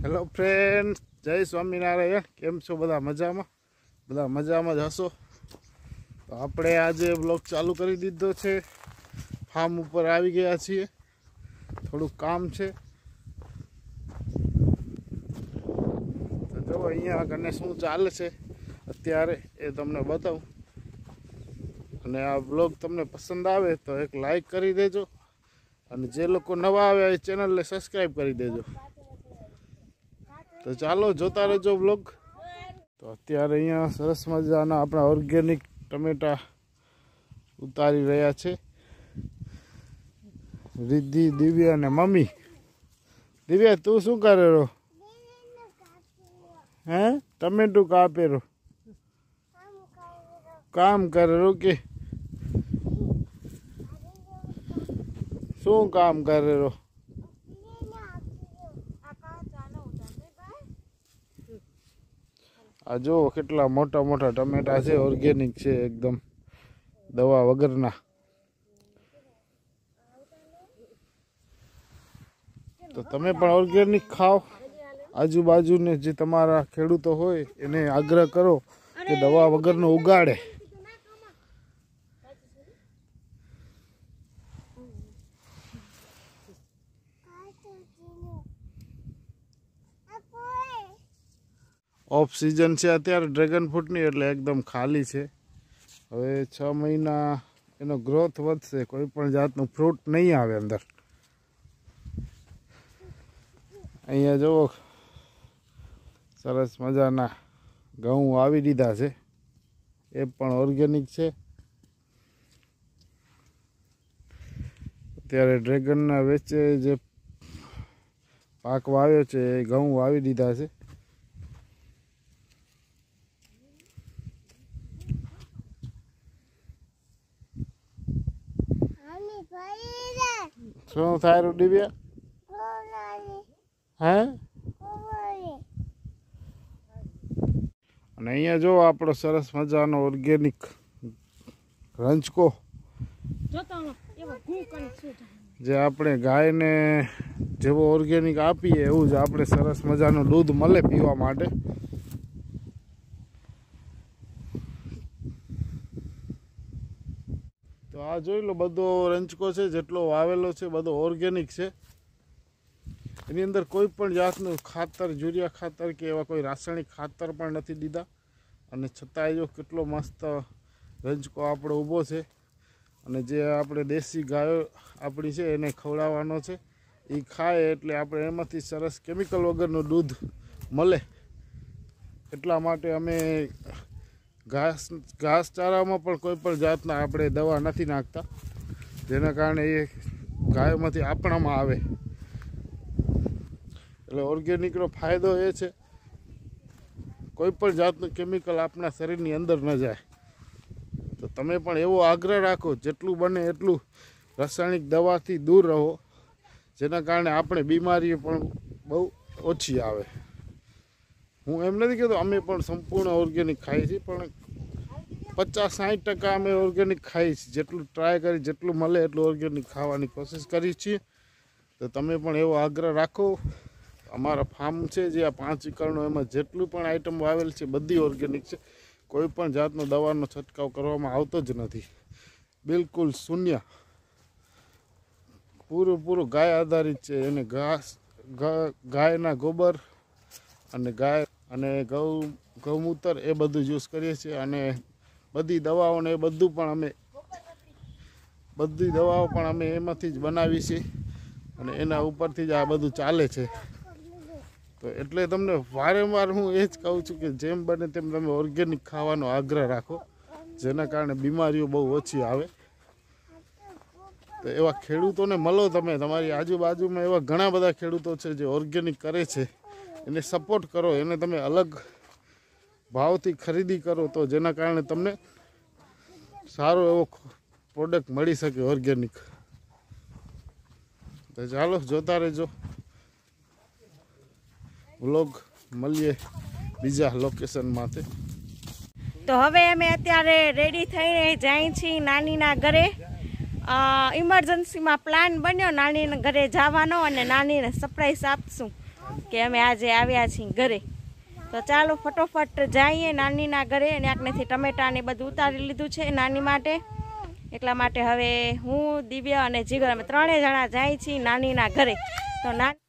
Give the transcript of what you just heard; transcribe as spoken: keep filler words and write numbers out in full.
Hello friend, જય સ્વામિનારાયણ. કેમ છો બધા? મજામાં? બધા મજામાં જ હશો. તો આપણે આજે બ્લોગ ચાલુ કરી દીધો છે. ફાર્મ ઉપર આવી ગયા છીએ, થોડુંક કામ છે. તો જો અહીંયા કને શું ચાલે છે અત્યારે એ તમને બતાવું. અને આ બ્લોગ તમને પસંદ આવે તો એક લાઈક કરી દેજો, અને જે લોકો નવા આવ્યા એ ચેનલને સબસ્ક્રાઈબ કરી દેજો. તો ચાલો જોતા રહેજો બ્લોગ. તો અત્યારે અહીંયા સરસ મજાના આપણા ઓર્ગેનિક ટમેટા ઉતારી રહ્યા છે રિદ્ધિ, દિવ્યા અને મમ્મી. દિવ્યા, તું શું કરે રો? હે, ટમેટું કાપે રો? કામ કરે રો કે શું કામ કરે રો? આ જો કેટલા મોટા મોટા ટમેટા છે, ઓર્ગેનિક છે, એકદમ દવા વગરના. તો તમે પણ ઓર્ગેનિક ખાઓ. આજુબાજુને જે તમારા ખેડૂતો હોય એને આગ્રહ કરો કે દવા વગરનો ઉગાડે. ઓફ સિઝન છે અત્યારે ડ્રેગન ફ્રૂટની, એટલે એકદમ ખાલી છે. હવે છ મહિના એનો ગ્રોથ વધશે, કોઈ પણ જાતનું ફ્રૂટ નહીં આવે અંદર. અહીંયા જુઓ સરસ મજાના ઘઉં વાવી દીધા છે, એ પણ ઓર્ગેનિક છે. અત્યારે ડ્રેગનના વેચે જે પાક વાવ્યો છે એ ઘઉં વાવી દીધા છે. શું થાય રું દિવ્યા? હે, અને અહીંયા જો આપણો સરસ મજાનો ઓર્ગેનિક રંજકો, જે આપણે ગાયને જેવો ઓર્ગેનિક આપીએ એવું જ આપણે સરસ મજાનું દૂધ મળે પીવા માટે. તો આ જોઈ લો, બધો રંજકો છે જેટલો વાવેલો છે બધો ઓર્ગેનિક છે. એની અંદર કોઈ પણ જાતનું ખાતર, યુરિયા ખાતર કે એવા કોઈ રાસાયણિક ખાતર પણ નથી દીધા. અને છતાંય જો કેટલો મસ્ત રંજકો આપણો ઊભો છે. અને જે આપણે દેશી ગાયો આપણી છે એને ખવડાવવાનો છે. એ ખાય એટલે આપણે એમાંથી સરસ કેમિકલ વગરનું દૂધ મળે. એટલા માટે અમે ઘાસ ઘાસચારામાં પણ કોઈ પણ જાતના આપણે દવા નથી નાખતા, જેના કારણે એ ગાયોમાંથી આપણામાં આવે. એટલે ઓર્ગેનિકનો ફાયદો એ છે કોઈ પણ જાતનું કેમિકલ આપણા શરીરની અંદર ન જાય. તો તમે પણ એવો આગ્રહ રાખો જેટલું બને એટલું રાસાયણિક દવાથી દૂર રહો, જેના કારણે આપણે બીમારીઓ પણ બહુ ઓછી આવે. હું એમ નથી કહેતો અમે પણ સંપૂર્ણ ઓર્ગેનિક ખાઈએ છીએ, પણ પચાસ સાઠ ટકા અમે ઓર્ગેનિક ખાઈએ છીએ. જેટલું ટ્રાય કરી, જેટલું મળે એટલું ઓર્ગેનિક ખાવાની કોશિશ કરીએ છીએ. તો તમે પણ એવો આગ્રહ રાખો. અમારા ફાર્મ છે જે આ પાંચ એકરનું, એમાં જેટલું પણ આઈટમ વાવેલ છે બધી ઓર્ગેનિક છે. કોઈ પણ જાતનો દવાનો છંટકાવ કરવામાં આવતો જ નથી, બિલકુલ શૂન્ય. પૂરું પૂરું ગાય આધારિત છે. એને ઘાસ, ગાયના ગોબર અને ગાય અને ગૌ ગૌમૂત્ર એ બધું યુઝ કરીએ છીએ. અને બધી દવાઓને એ બધું પણ અમે બધી દવાઓ પણ અમે એમાંથી જ બનાવી છીએ. અને એના ઉપરથી જ આ બધું ચાલે છે. તો એટલે તમને વારંવાર હું એ જ કહું છું કે જેમ બને તેમ તમે ઓર્ગેનિક ખાવાનો આગ્રહ રાખો, જેના કારણે બીમારીઓ બહુ ઓછી આવે. તો એવા ખેડૂતોને મળો તમે. તમારી આજુબાજુમાં એવા ઘણા બધા ખેડૂતો છે જે ઓર્ગેનિક કરે છે, એને સપોર્ટ કરો. એને તમે અલગ ભાવથી ખરીદી કરો, તો જેના કારણે તમને સારો એવો પ્રોડક્ટ મળી શકે ઓર્ગેનિક. તો ચાલો જોતા રહેજો વ્લોગ. મળીએ બીજા લોકેશનમાંથી. તો હવે અમે અત્યારે રેડી થઈને જાય છીએ નાનીના ઘરે. ઇમરજન્સીમાં પ્લાન બન્યો નાનીના ઘરે જવાનો અને નાનીને સરપ્રાઈઝ આપશું. કે અમે આજે આવ્યા છીએ ઘરે. તો ચાલો ફટોફટ જઈએ નાનીના ઘરે. અને આકનેથી ટમેટા ને બધું ઉતારી લીધું છે નાની માટે. એટલા માટે હવે હું, દિવ્યા અને જીગર અમે ત્રણેય જણા જાય છીએ નાનીના ઘરે. તો ના